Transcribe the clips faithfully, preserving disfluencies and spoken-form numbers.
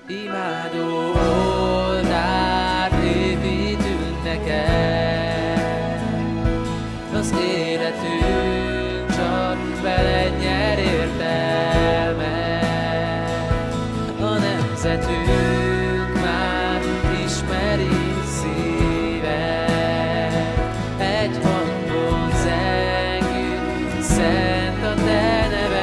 Imádó oltárt építünk neked, az életünk csak veled nyer értelmet. A nemzetünk már ismeri szíved, egy hangon zengünk, szent a te neved.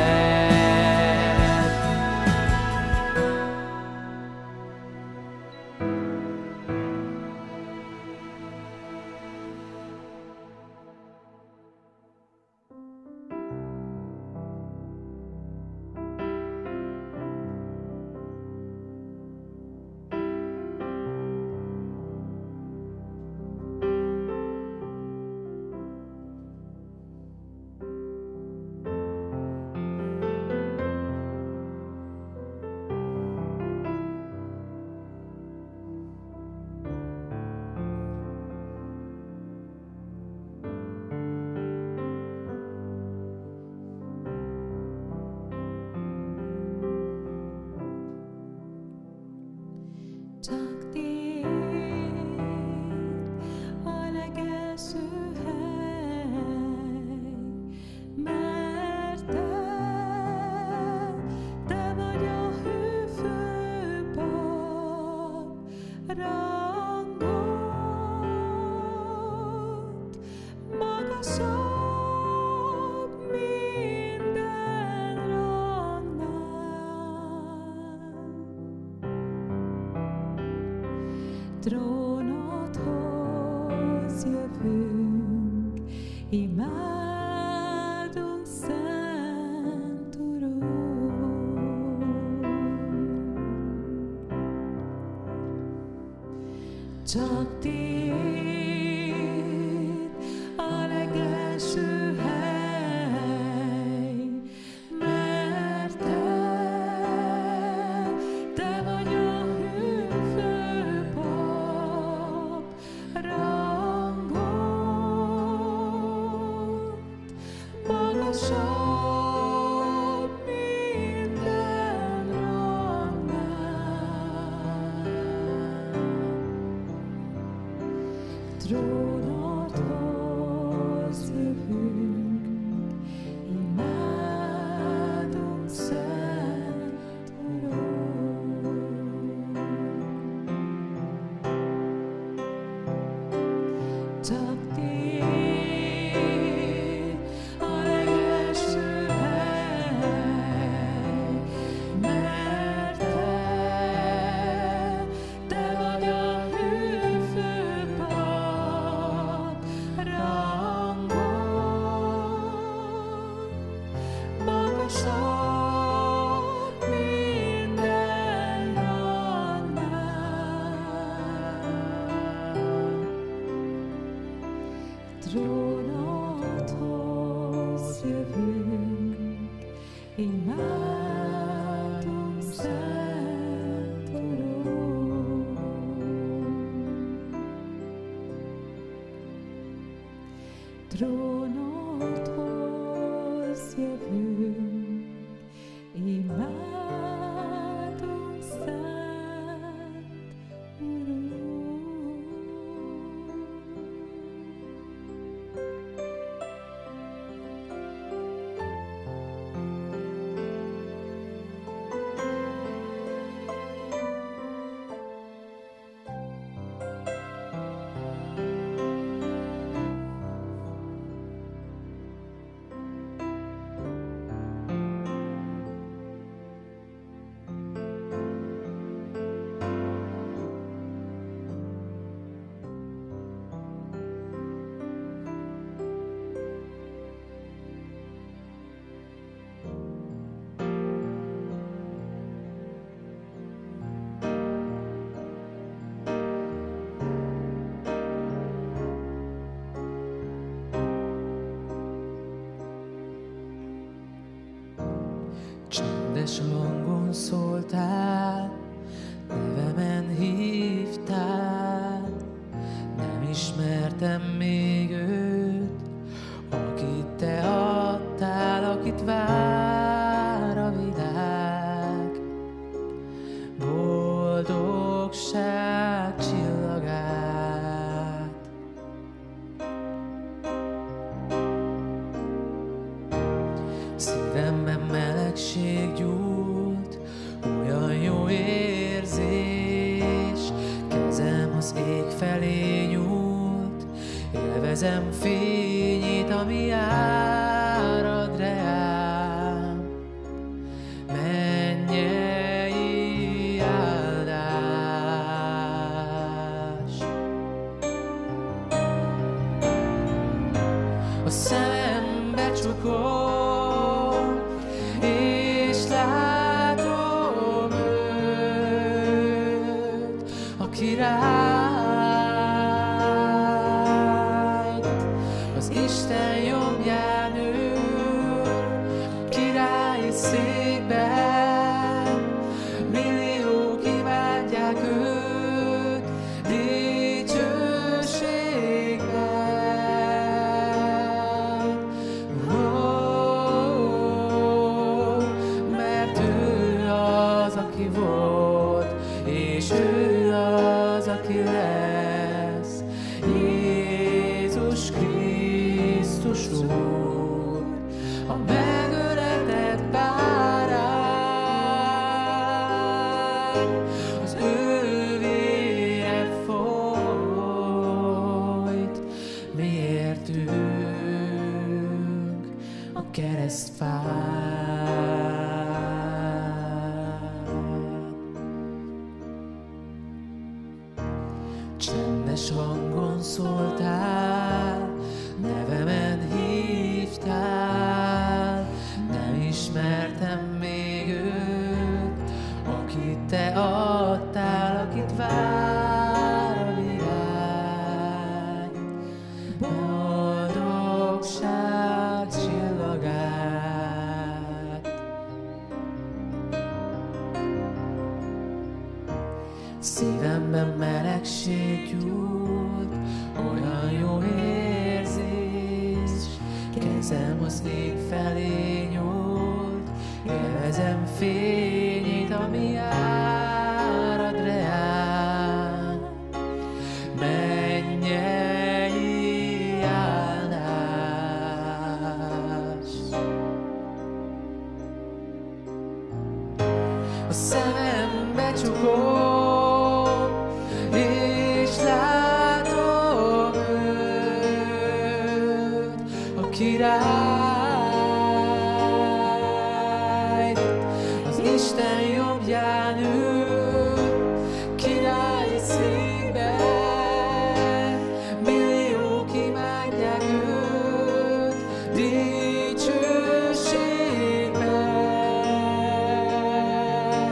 Csak tiéd a legelső hely, mert te, te vagy a hűfőpap, rangot magasabb minden rangnál. Trónodhoz jövünk, imádunk, Szent Urunk. Csak tiéd a legelső hely, mert te, te vagy a hűfőpap, rangot magasabb minden rangnál. Trónodhoz jövünk, imádunk, Szent Urunk. Csak tiéd a legelső hely, mert te, te vagy a hűfőpap, rangot magasabb minden rangnál. Trónodhoz jövünk, imádunk, Szent Urunk. Trónodhoz jövünk, imádunk, Szent Urunk. Csendes hangon szóltál, nevemen hívtál, nem ismertem még őt, akit te adtál, akit vár a világ. boldogság csillagát. Szívemben melegség gyújt, olyan jó érzés, kezem az ég felé nyújt, élvezem fényét, ami árad reám. Mennyei áldás. A szemem becsukom, és látom őt, a királyt, az Isten jobbján ül, királyi székben, milliók imádják őt, dicsőségben. Oh, mert ő az, aki volt, és ő az, aki lesz, Jézus Krisztus Úr, a megöletett bárány, az ő vére folyt, miértünk a keresztfán. Csendes hangon szóltál, nevemen hívtál, nem ismertem még őt, akit te adtál, akit vár a virág. Boldogság csillagát. Szívemben melegség gyújt, olyan jó érzés, kezem az ég felé nyújt, élvezem fényét, ami árad reám. Mennyei áldás. A szemem becsukom, és látom őt, a királyt, az Isten jobbján ül, királyi székben, milliók imádják őt, dicsőségben.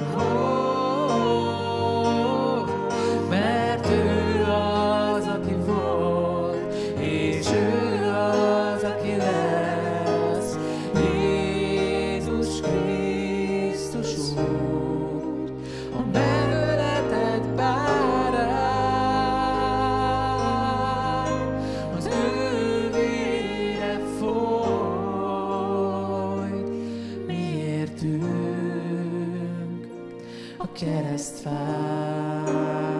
Oh, mert ő az, aki volt, és ő az, aki lesz, Jézus Krisztus Úr, a megöletett bárány, az ő vére folyt, miértünk a keresztfán.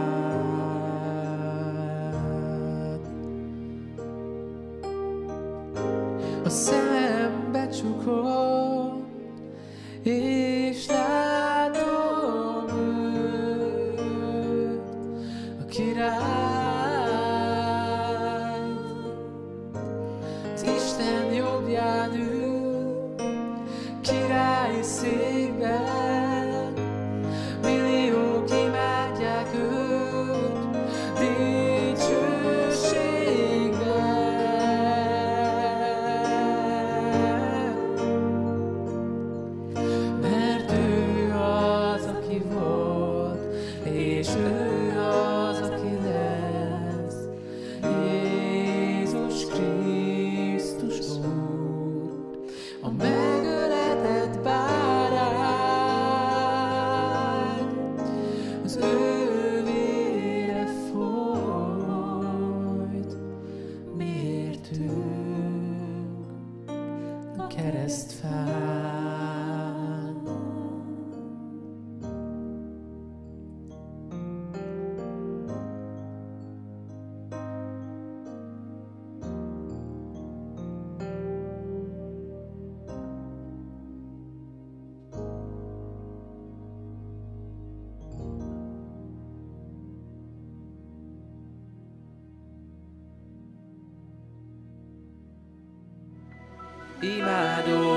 A szemem becsukom, és látom őt, a királyt, az Isten jobbján ül, királyi székben, milliók imádják őt, imádom.